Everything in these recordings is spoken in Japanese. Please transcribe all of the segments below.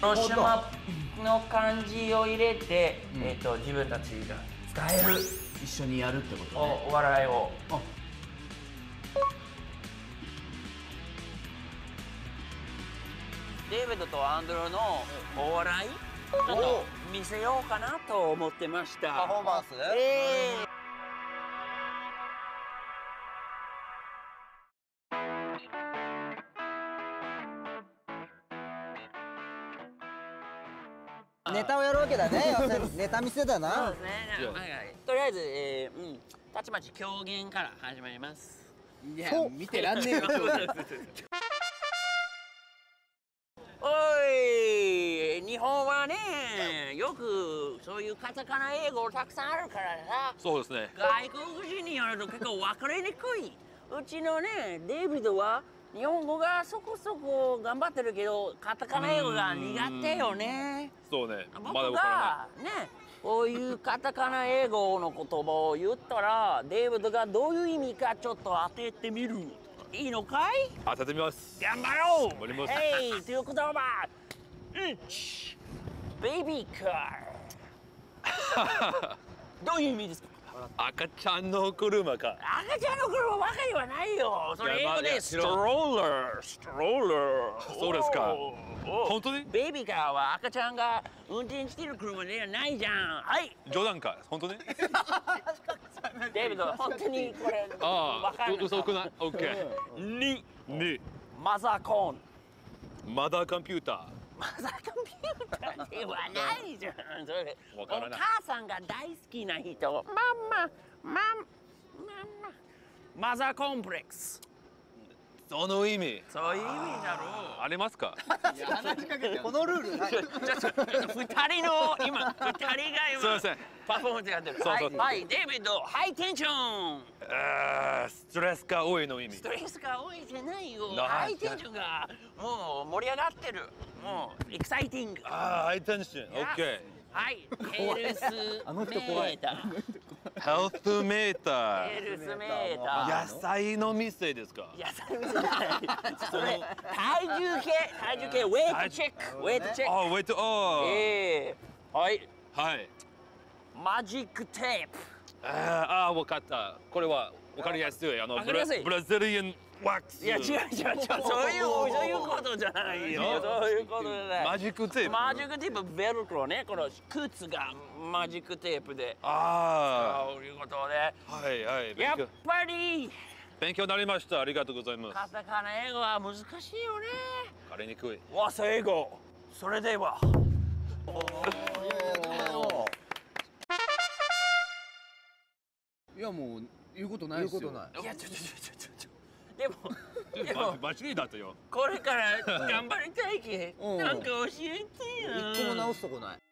広島の漢字を入れて、自分たちが伝える、 一緒にやるってことね。 お笑いを。デイビッドとアンドロのお笑いちょっと見せようかなと思ってました。 パフォーマンス。 ネタをやるわけだね。ネタ見せだな。 そうですね。とりあえず、たちまち狂言から始まります。 いや、見てらんねえよ。 おい、日本はね、よくそういうカタカナ英語たくさんあるからさ。 そうですね。 外国人にやると結構分かりにくい。うちのね、デイビッドは日本語がそこそこ頑張ってるけど、カタカナ英語が苦手よね。 そうね。 僕まだ分かがね、こういうカタカナ英語の言葉を言ったら、デイビッドがどういう意味かちょっと当ててみる。いいのかい？ らない。当ててみます。 頑張ろう。 頑張ります。 ヘイ、という言葉。ベイビーカー。どういう意味ですか？ 赤ちゃんの車か。 赤ちゃんの車ばかりはないよ。それ英語でストローラー、ストローラー。 そうですか。本当に？ ベイビーカーは赤ちゃんが運転してる車ではないじゃん。はい。 冗談か。本当に？ デイビッド、本当にこれわかんない。 嘘くない。オッケー。にマザーコーン。 マダーコンピューター。 マザーコンピューターではないじゃん。それおわからない。 母さんが大好きな人。マザーコンプレックス。 その意味。 そういう意味だろう。 ありますか？ このルールない。 ちょっと二人の今二人がすいません。 パフォーマンスやってる。 そうそうはい、デイビッド、ハイテンション。 ストレスが多いの意味ス。トレスが多いじゃないよ。 なハイテンションがもう盛り上がってる。もうエキサイティング。 ハイテンション。オッケはい、ヘルスメーター。 ー。ヘルスメーター。 ヘルスメーター。 野菜の店ですか？ 野菜見せない。それ体重計、ウェイトチェック、ウェイトチェック。 あ、ウェイト、 はい。 はい。 マジックテープ。 わかった。これはわかりやすい。 わかりやすい。 ブラジリアンワックス。 いや違う、そういうことじゃないよ。そういうことじゃない。 マジックテープ。 マジックテープ、ベルクロね。この靴がマジックテープで。そういうことで。 はいはい。 やっぱり勉強になりました。ありがとうございます。 カタカナ英語は難しいよね。 わかりにくい。 和製英語。それでは。 いや、もう言うことないですよ。 いや、でも間違いだったよ。 これから頑張りたいけ。なんか教えてよ。 一個も直すとこない。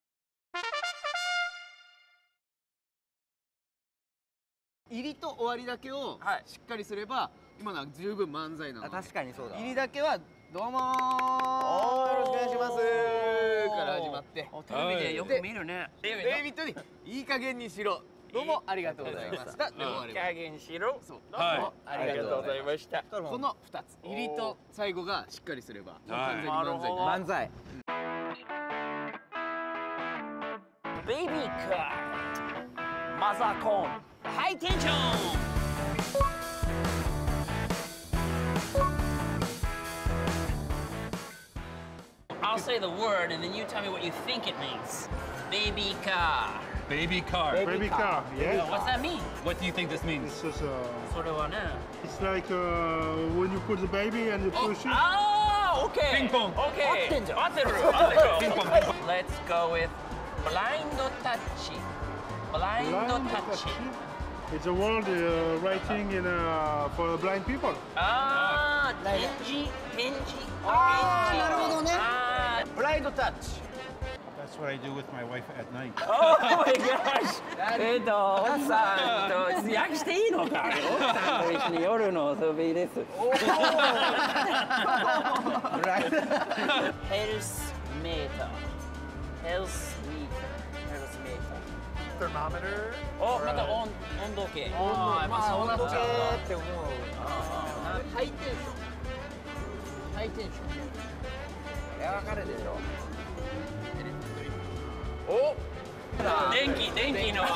入りと終わりだけをしっかりすれば、今のは十分漫才なの。 確かにそうだ。 入りだけはどうもー、よろしくお願いしますから始まって、 テレビでよく見るね。 デイビッドにいい加減にしろ。どうもありがとうございました。で終わり加減しろ。 そう。 どうもありがとうございました。 この2つ、入りと最後がしっかりすれば完全にはい漫才。 漫才。 ベイビーカー、マザーコーン、ハイテンション。I'll say the word and then you tell me what you think it means. Baby car. Baby car. Baby car, yeah. What's that mean? What do you think this means? It's just, それはね。 it's like when you put the baby and you push it. Okay. Ping pong. Okay. 合ってんじゃん。 合ってる。ピンポン。Let's go with blind touch. Blind Blind touch. touch. It's a word writing in for blind people. 展示。 なるほどね。 ブラインドタッチ。 That's what I do with my wife at night. Oh my gosh! 奥さんと訳していいのか？奥さんと一緒に夜の遊びです。ヘルスメーター。ヘルスメーター。 Thermometer. お、また温度計。 まあ温度計計。 って思う。 ハイテンション。ハイテンション。 れはわかるでしょ。 電気のつなが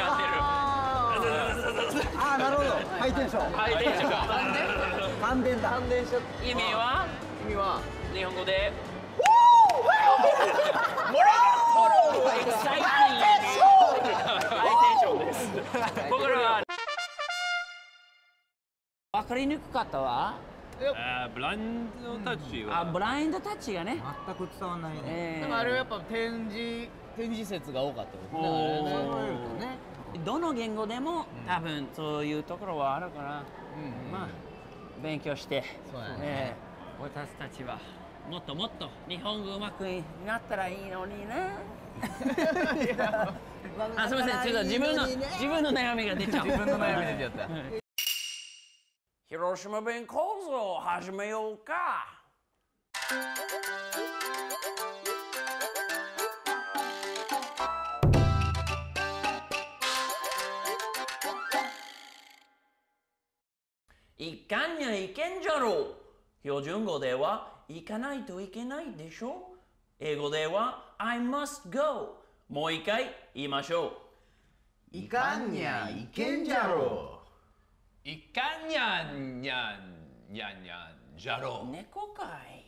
ってる。 ああ、なるほど。ハイテンション。 ハイテンション。 感電だ。 感電しちゃっ意味は意味は日本語で。エキサイティング。ハイテンションです。僕らは。わかりにくかったわ。 ブラインドタッチは。 ブラインドタッチがね。 全く伝わんないね。 でもあれはやっぱ展示説が多かったですね。 どの言語でも多分そういうところはあるから、まあ勉強して、私たちはもっともっと日本語うまくなったらいいのにね。あ、すみません、ちょっと自分の悩みが出ちゃう。 自分の悩み出ちゃった。 広島弁講座を始めようか。行かにゃいけんじゃろう。標準語では行かないといけないでしょ。英語では I must go。もう一回言いましょう。 いかんにゃいけんじゃろいかにゃんにゃんにゃんにゃんじゃろう。 猫かい。